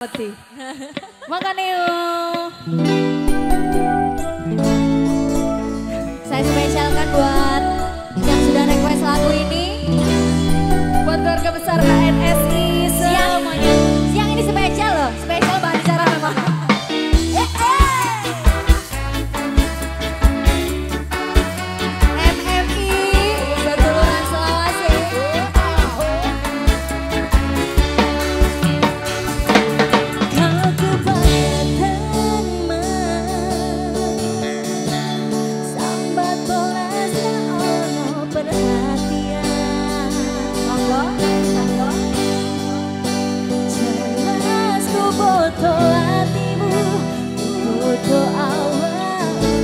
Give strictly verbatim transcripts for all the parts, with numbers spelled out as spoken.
Makanya saya spesialkan buat yang sudah request lagu ini, buat keluarga besar K N S I semuanya. Siang ini spesial loh, spesial bahan acara memang. Eh, eh. M M I Seduluran Sulawesi. Kau kebangetan sambat bola seono perhatian. Monggo, monggo. Jelas ku foto hatimu, foto awalmu.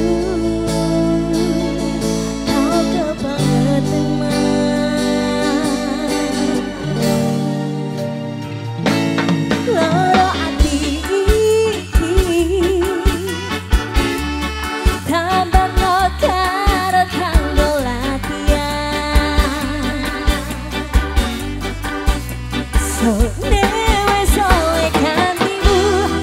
Kau kebangetan loro ati tambah no karo kanggo latihan. So newe soe kantimu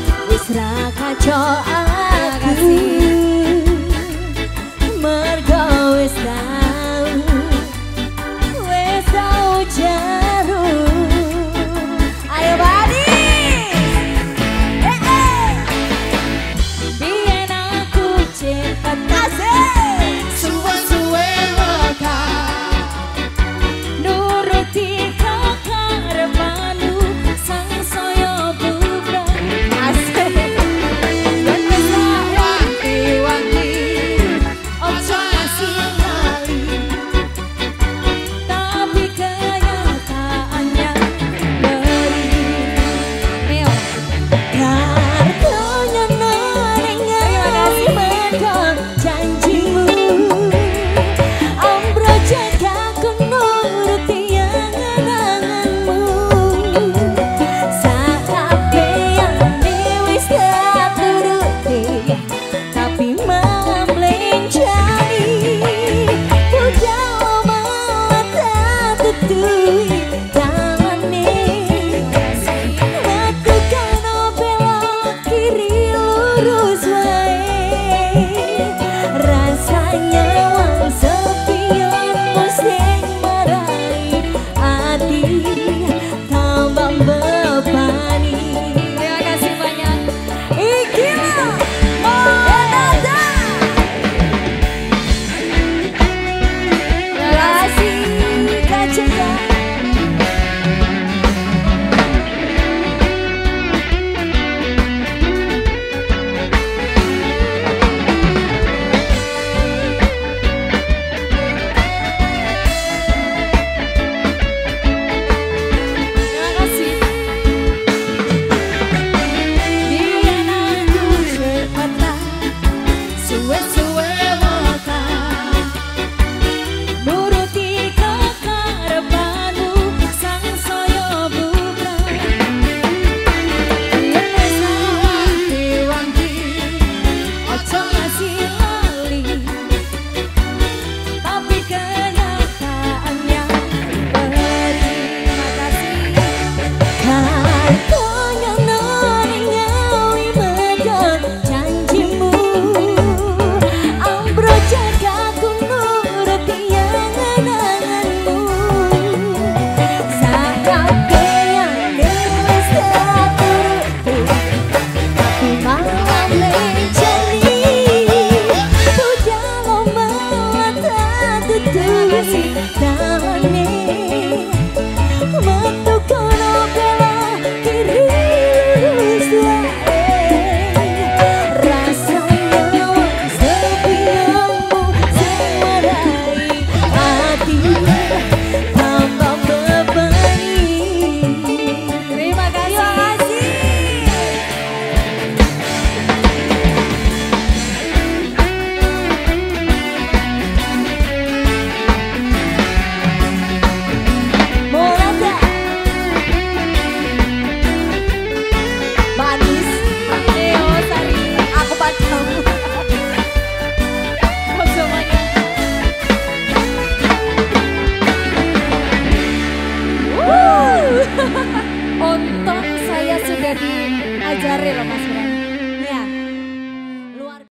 Ajari loh Mas Bro.